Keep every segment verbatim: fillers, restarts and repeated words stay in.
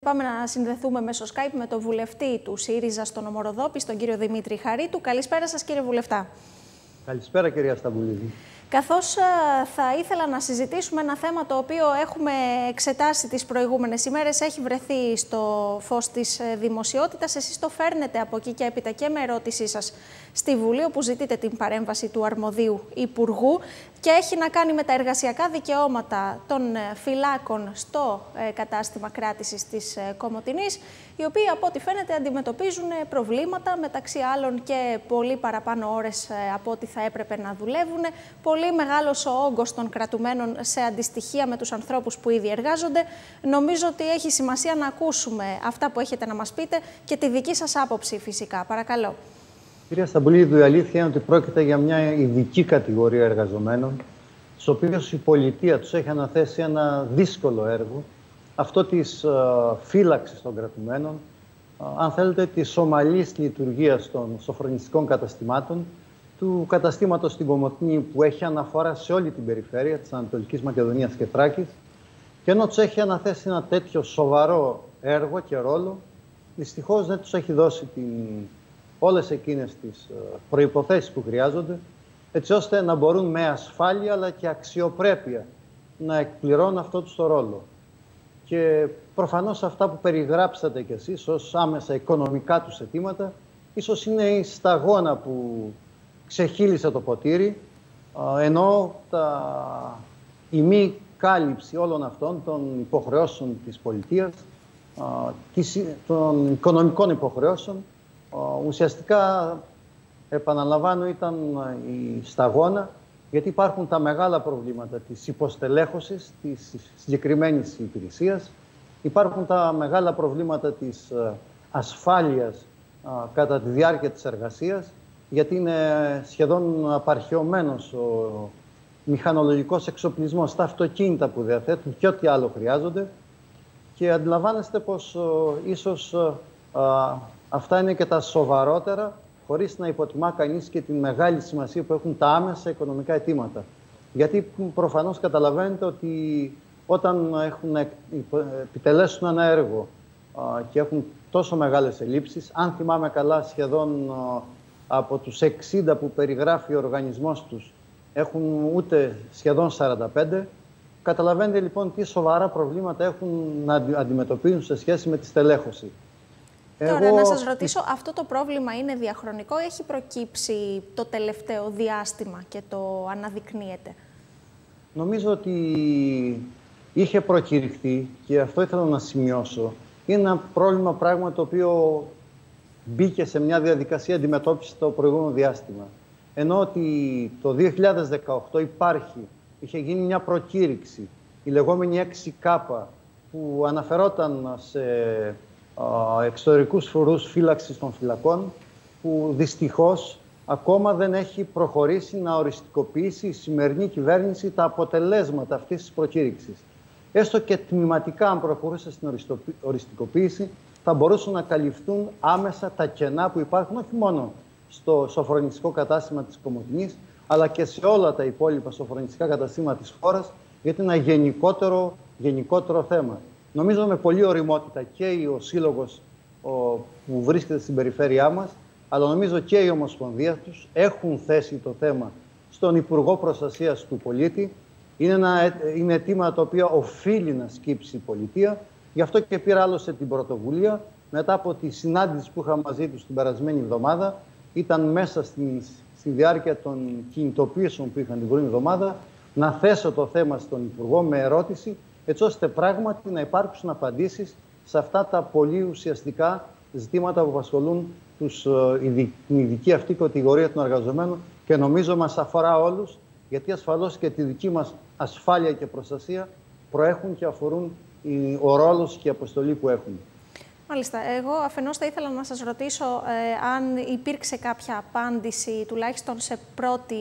Πάμε να συνδεθούμε μέσω Skype με τον βουλευτή του ΣΥΡΙΖΑ στον Ομοροδόπη, τον κύριο Δημήτρη Χαρίτου. Καλησπέρα σας, κύριε βουλευτά. Καλησπέρα, κυρία Σταμπουλίδη. Καθώς θα ήθελα να συζητήσουμε ένα θέμα το οποίο έχουμε εξετάσει τις προηγούμενες ημέρες, έχει βρεθεί στο φως της δημοσιότητας. Εσείς το φέρνετε από εκεί και έπειτα και με ερώτησή σας στη Βουλή, όπου ζητείτε την παρέμβαση του αρμοδίου Υπουργού και έχει να κάνει με τα εργασιακά δικαιώματα των φυλάκων στο κατάστημα κράτησης της Κομοτηνής, οι οποίοι από ό,τι φαίνεται αντιμετωπίζουν προβλήματα, μεταξύ άλλων και πολύ παραπάνω ώρες από ό,τι θα έπρεπε να δουλεύουν. Πολύ μεγάλος ο όγκος των κρατουμένων σε αντιστοιχεία με τους ανθρώπους που ήδη εργάζονται. Νομίζω ότι έχει σημασία να ακούσουμε αυτά που έχετε να μας πείτε και τη δική σας άποψη φυσικά. Παρακαλώ. Κυρία Σταμπουλίδου, η αλήθεια είναι ότι πρόκειται για μια ειδική κατηγορία εργαζομένων, στους οποίους η πολιτεία τους έχει αναθέσει ένα δύσκολο έργο, αυτό της uh, φύλαξης των κρατουμένων, uh, αν θέλετε, της ομαλής λειτουργίας των σοφρονιστικών καταστημάτων, του καταστήματος στην Κομοτηνή που έχει αναφορά σε όλη την περιφέρεια της Ανατολικής Μακεδονίας και Θράκης, και ενώ τους έχει αναθέσει ένα τέτοιο σοβαρό έργο και ρόλο, δυστυχώς δεν τους έχει δώσει την, όλες εκείνες τις προϋποθέσεις που χρειάζονται, έτσι ώστε να μπορούν με ασφάλεια αλλά και αξιοπρέπεια να εκπληρώνουν αυτό τους το ρόλο. Και προφανώς αυτά που περιγράψατε κι εσείς ως άμεσα οικονομικά τους αιτήματα, ίσως είναι η σταγόνα που ξεχύλισε το ποτήρι, ενώ τα... η μη κάλυψη όλων αυτών των υποχρεώσεων της πολιτείας, των οικονομικών υποχρεώσεων, ουσιαστικά, επαναλαμβάνω, ήταν η σταγόνα, γιατί υπάρχουν τα μεγάλα προβλήματα της υποστελέχωσης της συγκεκριμένης υπηρεσίας, υπάρχουν τα μεγάλα προβλήματα της ασφάλειας κατά τη διάρκεια της εργασίας, γιατί είναι σχεδόν απαρχαιωμένος ο μηχανολογικός εξοπλισμός στα αυτοκίνητα που διαθέτουν και ό,τι άλλο χρειάζονται. Και αντιλαμβάνεστε πως ο, ίσως α, αυτά είναι και τα σοβαρότερα, χωρίς να υποτιμά κανείς και τη μεγάλη σημασία που έχουν τα άμεσα οικονομικά αιτήματα. Γιατί προφανώς καταλαβαίνετε ότι όταν έχουν, επιτελέσουν ένα έργο α, και έχουν τόσο μεγάλες ελλείψεις, αν θυμάμαι καλά, σχεδόν α, από τους εξήντα που περιγράφει ο οργανισμός τους, έχουν ούτε σχεδόν σαράντα πέντε. Καταλαβαίνετε λοιπόν τι σοβαρά προβλήματα έχουν να αντιμετωπίζουν σε σχέση με τη στελέχωση. Τώρα, Εγώ... να σας ρωτήσω, αυτό το πρόβλημα είναι διαχρονικό ή έχει προκύψει το τελευταίο διάστημα και το αναδεικνύεται? Νομίζω ότι είχε προκηρυχθεί, και αυτό ήθελα να σημειώσω. Είναι ένα πρόβλημα πράγμα το οποίο μπήκε σε μια διαδικασία αντιμετώπισης το προηγούμενο διάστημα. Ενώ ότι το δύο χιλιάδες δεκαοκτώ υπάρχει, είχε γίνει μια προκήρυξη, η λεγόμενη έξι κάπα, που αναφερόταν σε α, εξωτερικούς φορούς φύλαξης των φυλακών, που δυστυχώς ακόμα δεν έχει προχωρήσει να οριστικοποιήσει η σημερινή κυβέρνηση τα αποτελέσματα αυτής της προκήρυξης. Έστω και τμηματικά, αν προχωρούσε στην οριστικοποίηση, θα μπορούσαν να καλυφθούν άμεσα τα κενά που υπάρχουν όχι μόνο στο σοφρονιστικό κατάστημα της Κομοτηνής, αλλά και σε όλα τα υπόλοιπα σοφρονιστικά καταστήματα της χώρας, γιατί είναι ένα γενικότερο, γενικότερο θέμα. Νομίζω με πολλή ωριμότητα και ο σύλλογος ο, που βρίσκεται στην περιφέρειά μας, αλλά νομίζω και η Ομοσπονδία τους έχουν θέσει το θέμα στον Υπουργό Προστασίας του Πολίτη. Είναι, ένα, είναι αιτήματα τα οποία οφείλει να σκύψει η πολιτεία. Γι' αυτό και πήρα άλλωστε την πρωτοβουλία, μετά από τη συνάντηση που είχα μαζί τους την περασμένη εβδομάδα. Ήταν μέσα στη, στη διάρκεια των κινητοποιήσεων που είχαν την προηγούμενη εβδομάδα, να θέσω το θέμα στον Υπουργό με ερώτηση, έτσι ώστε πράγματι να υπάρξουν απαντήσεις σε αυτά τα πολύ ουσιαστικά ζητήματα που απασχολούν τους, την ειδική αυτή κατηγορία των εργαζομένων, και νομίζω μας αφορά όλους, γιατί ασφαλώς και τη δική μας ασφάλεια και προστασία προέχουν και αφορούν ο ρόλος και η αποστολή που έχουν. Μάλιστα. Εγώ αφενός θα ήθελα να σας ρωτήσω ε, αν υπήρξε κάποια απάντηση, τουλάχιστον σε πρώτη,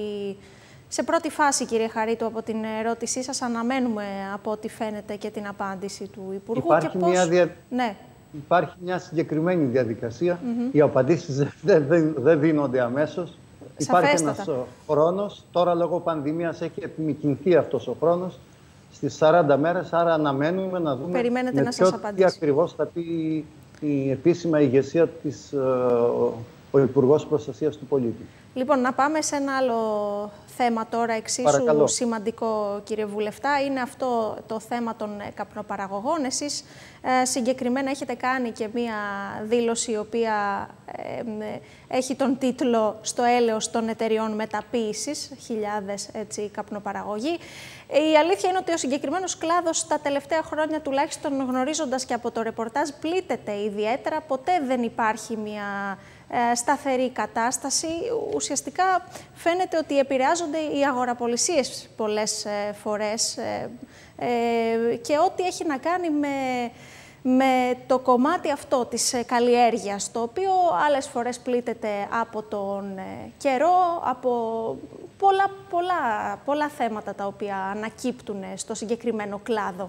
σε πρώτη φάση, κύριε Χαρίτου, από την ερώτησή σας. Αναμένουμε, από ό,τι φαίνεται, και την απάντηση του Υπουργού. Υπάρχει, και μια, πώς... δια... ναι. Υπάρχει μια συγκεκριμένη διαδικασία. Mm-hmm. Οι απαντήσεις δεν, δεν, δεν δίνονται αμέσως. Υπάρχει ένας χρόνος. Τώρα, λόγω πανδημίας, έχει επιμηκυνθεί αυτός ο χρόνος. στις σαράντα μέρες, άρα αναμένουμε να δούμε Περιμένετε με να σας ποιο, τι απαντήσει. ακριβώς θα πει η επίσημα ηγεσία της, ο, ο Υπουργός Προστασίας του Πολίτη. Λοιπόν, να πάμε σε ένα άλλο θέμα τώρα, εξίσου Παρακαλώ. σημαντικό, κύριε Βουλευτά. Είναι αυτό το θέμα των καπνοπαραγωγών. Εσείς ε, συγκεκριμένα έχετε κάνει και μία δήλωση η οποία ε, έχει τον τίτλο «Στο έλεος των εταιριών μεταποίησης», χιλιάδες έτσι, καπνοπαραγωγοί. Η αλήθεια είναι ότι ο συγκεκριμένος κλάδος τα τελευταία χρόνια, τουλάχιστον γνωρίζοντας και από το ρεπορτάζ, πλήττεται ιδιαίτερα. Ποτέ δεν υπάρχει μία ε, σταθερή κατάσταση. Ουσιαστικά φαίνεται ότι επηρεάζονται οι αγοραπολισίες πολλές ε, φορές ε, ε, και ό,τι έχει να κάνει με, με το κομμάτι αυτό της ε, καλλιέργειας, το οποίο άλλες φορές πλήττεται από τον ε, καιρό, από πολλά, πολλά, πολλά θέματα τα οποία ανακύπτουν στο συγκεκριμένο κλάδο.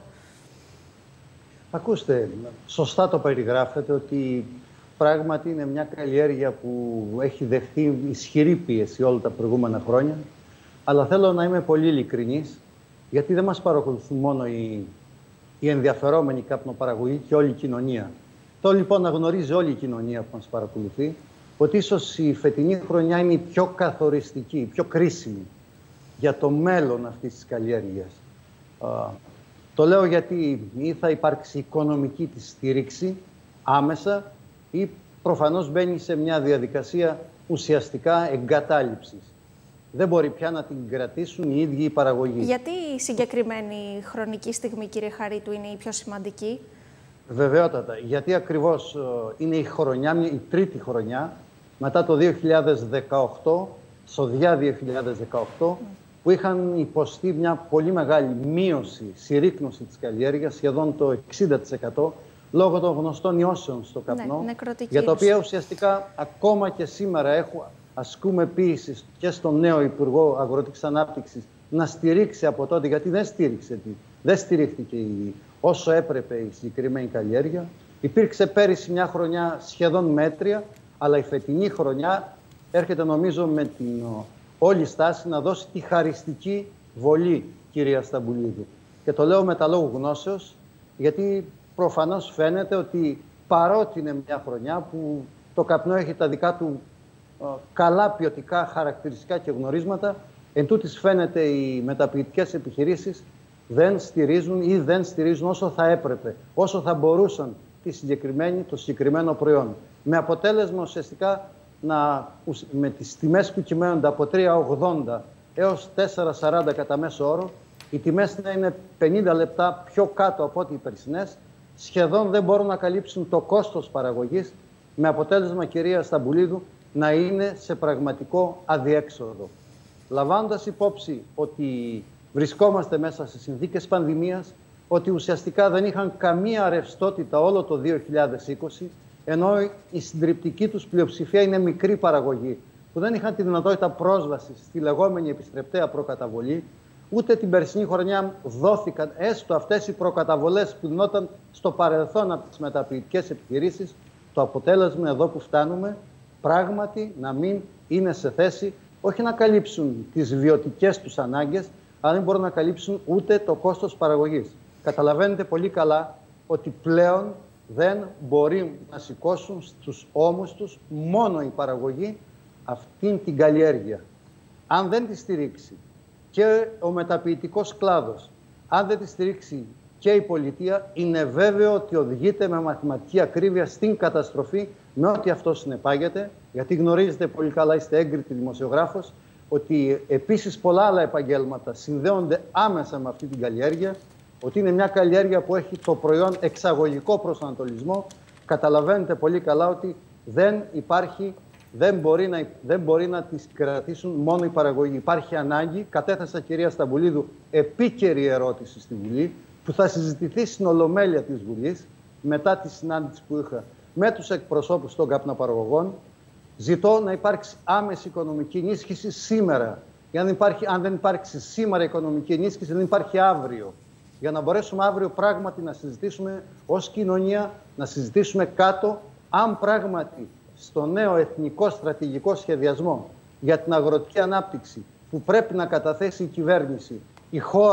Ακούστε, σωστά το περιγράφετε ότι πράγματι είναι μια καλλιέργεια που έχει δεχτεί ισχυρή πίεση όλα τα προηγούμενα χρόνια. Αλλά θέλω να είμαι πολύ ειλικρινής, γιατί δεν μας παρακολουθούν μόνο οι, οι ενδιαφερόμενοι καπνοπαραγωγοί και όλη η κοινωνία. Θέλω λοιπόν να γνωρίζει όλη η κοινωνία που μας παρακολουθεί ότι ίσως η φετινή χρονιά είναι η πιο καθοριστική, η πιο κρίσιμη για το μέλλον αυτής της καλλιέργειας. Uh, το λέω γιατί ή θα υπάρξει οικονομική της στήριξη άμεσα ή προφανώς μπαίνει σε μια διαδικασία ουσιαστικά εγκατάλειψης. Δεν μπορεί πια να την κρατήσουν οι ίδιοι οι παραγωγοί. Γιατί η συγκεκριμένη χρονική στιγμή, κύριε Χαρίτου, είναι η πιο σημαντική? Βεβαιότατα. Γιατί ακριβώς είναι η χρονιά, η τρίτη χρονιά, μετά το δύο χιλιάδες δεκαοκτώ, σοδιά δύο χιλιάδες δεκαοκτώ, mm. που είχαν υποστεί μια πολύ μεγάλη μείωση, συρρίκνωση της καλλιέργειας, σχεδόν το εξήντα τοις εκατό, λόγω των γνωστών ιώσεων στο καπνό, ναι, για τα οποία ουσιαστικά ακόμα και σήμερα έχουμε, ασκούμε πίεση και στον νέο Υπουργό Αγροτικής Ανάπτυξης να στηρίξει από τότε, γιατί δεν στήριξε, δεν στηρίχθηκε η, όσο έπρεπε η συγκεκριμένη καλλιέργεια. Υπήρξε πέρυσι μια χρονιά σχεδόν μέτρια, αλλά η φετινή χρονιά έρχεται νομίζω με την όλη στάση να δώσει τη χαριστική βολή, κυρία Σταμπουλίδου. Και το λέω με τα λόγου γνώσεως, γιατί προφανώς φαίνεται ότι παρότι είναι μια χρονιά που το καπνό έχει τα δικά του ε, καλά ποιοτικά χαρακτηριστικά και γνωρίσματα, εν τούτης φαίνεται οι μεταποιητικές επιχειρήσεις δεν στηρίζουν ή δεν στηρίζουν όσο θα έπρεπε, όσο θα μπορούσαν τη συγκεκριμένη, το συγκεκριμένο προϊόν. Με αποτέλεσμα ουσιαστικά να, με τις τιμές που κυμαίνονται από τρία ογδόντα έως τέσσερα σαράντα κατά μέσο όρο, οι τιμές να είναι πενήντα λεπτά πιο κάτω από ό,τι οι περσινές, σχεδόν δεν μπορούν να καλύψουν το κόστος παραγωγής, με αποτέλεσμα, κυρία Σταμπουλίδου, να είναι σε πραγματικό αδιέξοδο. Λαμβάνοντας υπόψη ότι βρισκόμαστε μέσα σε συνθήκες πανδημίας, ότι ουσιαστικά δεν είχαν καμία ρευστότητα όλο το δύο χιλιάδες είκοσι, ενώ η συντριπτική τους πλειοψηφία είναι μικρή παραγωγή, που δεν είχαν τη δυνατότητα πρόσβασης στη λεγόμενη επιστρεπτέα προκαταβολή, ούτε την περσινή χρονιά δόθηκαν έστω αυτές οι προκαταβολές που δινόταν στο παρελθόν από τις μεταποιητικές επιχειρήσεις. Το αποτέλεσμα εδώ που φτάνουμε, πράγματι να μην είναι σε θέση όχι να καλύψουν τις βιωτικές τους ανάγκες, αλλά δεν μπορούν να καλύψουν ούτε το κόστος παραγωγής. Καταλαβαίνετε πολύ καλά ότι πλέον δεν μπορεί να σηκώσουν στους ώμους τους μόνο η παραγωγή αυτήν την καλλιέργεια. Αν δεν τη στηρίξει και ο μεταποιητικός κλάδος, αν δεν τη στηρίξει και η πολιτεία, είναι βέβαιο ότι οδηγείται με μαθηματική ακρίβεια στην καταστροφή με ό,τι αυτό συνεπάγεται, γιατί γνωρίζετε πολύ καλά, είστε έγκριτη δημοσιογράφος, ότι επίσης πολλά άλλα επαγγέλματα συνδέονται άμεσα με αυτή την καλλιέργεια, ότι είναι μια καλλιέργεια που έχει το προϊόν εξαγωγικό προσανατολισμό. Καταλαβαίνετε πολύ καλά ότι δεν υπάρχει, δεν μπορεί να, δεν μπορεί να τις κρατήσουν μόνο η παραγωγή. Υπάρχει ανάγκη, κατέθεσα, κυρία Σταμπουλίδου, επίκαιρη ερώτηση στη Βουλή, που θα συζητηθεί στην Ολομέλεια της Βουλής, μετά τη συνάντηση που είχα με τους εκπροσώπους των καπνοπαραγωγών. Ζητώ να υπάρξει άμεση οικονομική ενίσχυση σήμερα. Για να υπάρχει, αν δεν υπάρξει σήμερα οικονομική ενίσχυση, δεν υπάρχει αύριο. Για να μπορέσουμε αύριο πράγματι να συζητήσουμε ως κοινωνία, να συζητήσουμε κάτω, αν πράγματι στο νέο εθνικό στρατηγικό σχεδιασμό για την αγροτική ανάπτυξη που πρέπει να καταθέσει η κυβέρνηση, η χώρα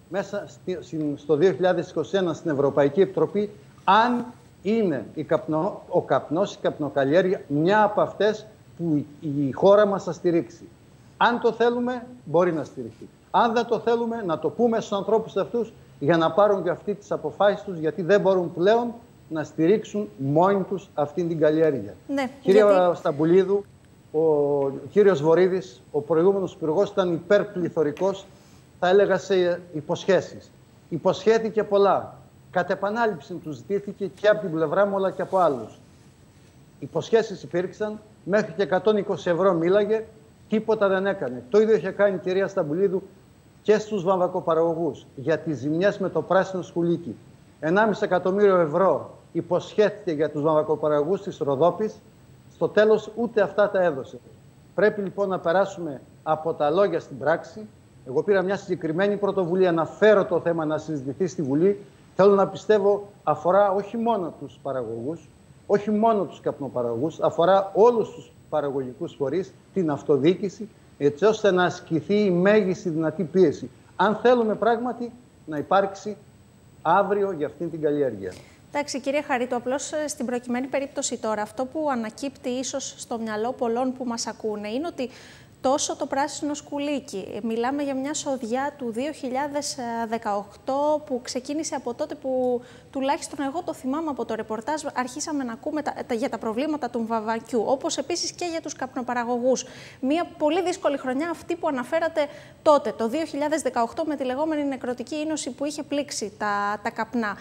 μέσα στο δύο χιλιάδες είκοσι ένα στην Ευρωπαϊκή Επιτροπή αν είναι η καπνο, ο καπνός, η καπνοκαλλιέργεια μια από αυτές που η χώρα μας θα στηρίξει. Αν το θέλουμε, μπορεί να στηριχθεί. Αν δεν το θέλουμε, να το πούμε στους ανθρώπους αυτούς για να πάρουν και αυτοί τις αποφάσεις τους, γιατί δεν μπορούν πλέον να στηρίξουν μόνοι τους αυτή την καλλιέργεια. Ναι, Κύριε γιατί... Σταμπουλίδου, ο κύριος Βορίδης, ο προηγούμενος υπουργός, ήταν υπερπληθωρικός, θα έλεγα, σε υποσχέσεις. Υποσχέθηκε πολλά. Κατ' επανάληψη του ζητήθηκε και από την πλευρά μου, αλλά και από άλλους. Υποσχέσεις υπήρξαν, μέχρι και εκατόν είκοσι ευρώ μίλαγε, τίποτα δεν έκανε. Το ίδιο είχε κάνει η κυρία Σταμπουλίδου και στους βαμβακοπαραγωγούς για τις ζημιές με το πράσινο σκουλίκι. ενάμιση εκατομμύριο ευρώ υποσχέθηκε για τους βαμβακοπαραγωγούς της Ροδόπης, στο τέλος ούτε αυτά τα έδωσε. Πρέπει λοιπόν να περάσουμε από τα λόγια στην πράξη. Εγώ πήρα μια συγκεκριμένη πρωτοβουλία να φέρω το θέμα να συζητηθεί στη Βουλή. Θέλω να πιστεύω αφορά όχι μόνο τους παραγωγούς, όχι μόνο τους καπνοπαραγωγούς, αφορά όλους τους παραγωγικούς φορείς, την αυτοδιοίκηση, έτσι ώστε να ασκηθεί η μέγιστη δυνατή πίεση. Αν θέλουμε πράγματι να υπάρξει αύριο για αυτή την καλλιέργεια. Εντάξει, κύριε Χαρίτου, απλώς στην προκειμένη περίπτωση τώρα, αυτό που ανακύπτει ίσως στο μυαλό πολλών που μας ακούνε είναι ότι τόσο το πράσινο σκουλίκι, μιλάμε για μια σοδιά του δύο χιλιάδες δεκαοκτώ που ξεκίνησε από τότε που τουλάχιστον εγώ το θυμάμαι από το ρεπορτάζ, αρχίσαμε να ακούμε τα, τα, για τα προβλήματα του βαμβακιού, όπως επίσης και για τους καπνοπαραγωγούς. Μια πολύ δύσκολη χρονιά αυτή που αναφέρατε τότε, το δύο χιλιάδες δεκαοκτώ, με τη λεγόμενη νεκρωτική ίνωση που είχε πλήξει τα, τα καπνά.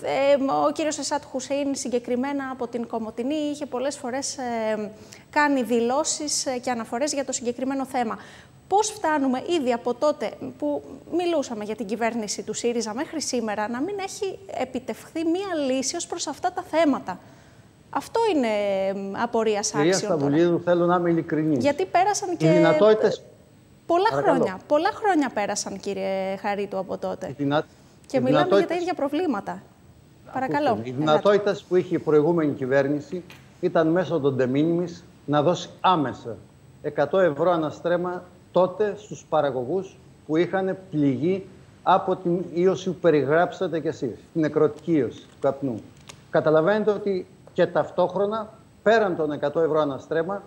Ε, ο κύριος Εσάτ Χουσέιν συγκεκριμένα από την Κομοτηνή είχε πολλές φορές ε, κάνει δηλώσεις και αναφορές για το συγκεκριμένο θέμα. Πώς φτάνουμε ήδη από τότε που μιλούσαμε για την κυβέρνηση του ΣΥΡΙΖΑ μέχρι σήμερα να μην έχει επιτευχθεί μία λύση ως προς αυτά τα θέματα? Αυτό είναι απορίας άξιων. Κυρία Σταμπουλίδου, θέλω να είμαι ειλικρινής. Γιατί πέρασαν και δυνατότητες... πολλά χρόνια. Πολλά χρόνια πέρασαν, κύριε Χαρίτου, από τότε. Δυνα... Και μιλάμε δυνατότητες... για τα ίδια προβλήματα. Παρακαλώ. Οι δυνατότητες που είχε η προηγούμενη κυβέρνηση ήταν μέσω των de minimis να δώσει άμεσα εκατό ευρώ αναστρέμα τότε στους παραγωγούς που είχαν πληγεί από την ίωση που περιγράψατε κι εσείς, την νεκρωτική ίωση του καπνού. Καταλαβαίνετε ότι και ταυτόχρονα, πέραν των εκατό ευρώ αναστρέμα,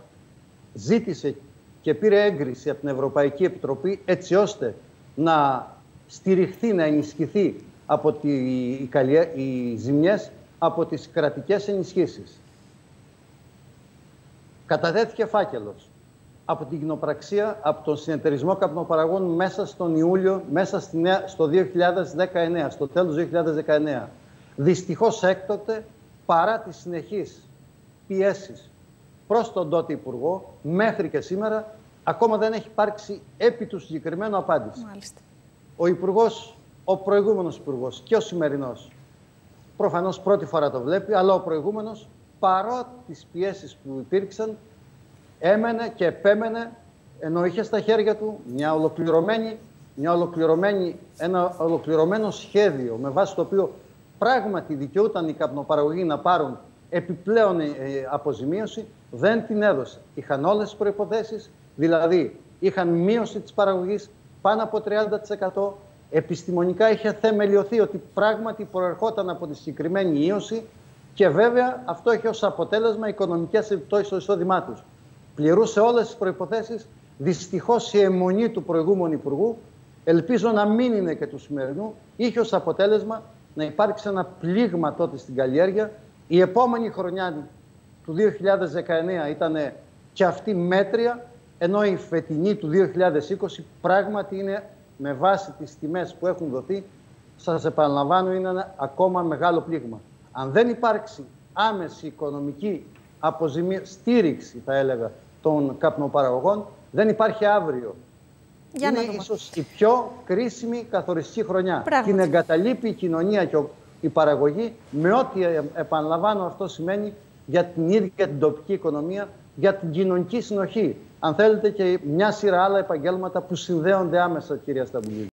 ζήτησε και πήρε έγκριση από την Ευρωπαϊκή Επιτροπή έτσι ώστε να στηριχθεί, να ενισχυθεί από τη, οι, οι ζημιές από τις κρατικές ενισχύσεις. Κατατέθηκε φάκελος από την κοινοπραξία, από τον συνεταιρισμό καπνοπαραγών μέσα στον Ιούλιο, μέσα στη νέα, στο δύο χιλιάδες δεκαεννέα, στο τέλος του δύο χιλιάδες δεκαεννέα. Δυστυχώς έκτοτε, παρά τις συνεχείς πιέσεις προς τον τότε Υπουργό, μέχρι και σήμερα, ακόμα δεν έχει υπάρξει επί του συγκεκριμένου απάντηση. Μάλιστα. Ο Υπουργός, ο προηγούμενος Υπουργός και ο σημερινός, προφανώς πρώτη φορά το βλέπει, αλλά ο προηγούμενος, παρότι τις πιέσεις που υπήρξαν, έμενε και επέμενε, ενώ είχε στα χέρια του μια ολοκληρωμένη, μια ολοκληρωμένη, ένα ολοκληρωμένο σχέδιο, με βάση το οποίο πράγματι δικαιούταν οι καπνοπαραγωγοί να πάρουν επιπλέον ε, αποζημίωση, δεν την έδωσε. Είχαν όλες τις προϋποθέσεις, δηλαδή είχαν μείωση της παραγωγής πάνω από τριάντα τοις εκατό, επιστημονικά είχε θεμελιωθεί ότι πράγματι προερχόταν από τη συγκεκριμένη ίωση και βέβαια αυτό έχει ως αποτέλεσμα οικονομικές επιπτώσεις στο εισόδημά τους. Πληρούσε όλες τις προϋποθέσεις. Δυστυχώς η αιμονή του προηγούμενου Υπουργού, ελπίζω να μην είναι και του σημερινού, είχε ως αποτέλεσμα να υπάρξει ένα πλήγμα τότε στην καλλιέργεια. Η επόμενη χρονιά του δύο χιλιάδες δεκαεννέα ήταν και αυτή μέτρια, ενώ η φετινή του δύο χιλιάδες είκοσι πράγματι είναι με βάση τις τιμές που έχουν δοθεί, σας επαναλαμβάνω, είναι ένα ακόμα μεγάλο πλήγμα. Αν δεν υπάρξει άμεση οικονομική αποζημία, στήριξη, θα έλεγα, των καπνοπαραγωγών, δεν υπάρχει αύριο. Για είναι ίσως η πιο κρίσιμη καθοριστική χρονιά. Πράγματι. Την εγκαταλείπει η κοινωνία και η παραγωγή με ό,τι, επαναλαμβάνω, αυτό σημαίνει για την ίδια την τοπική οικονομία, για την κοινωνική συνοχή. Αν θέλετε, και μια σειρά άλλα επαγγέλματα που συνδέονται άμεσα, κυρία Σταμπουλίδου.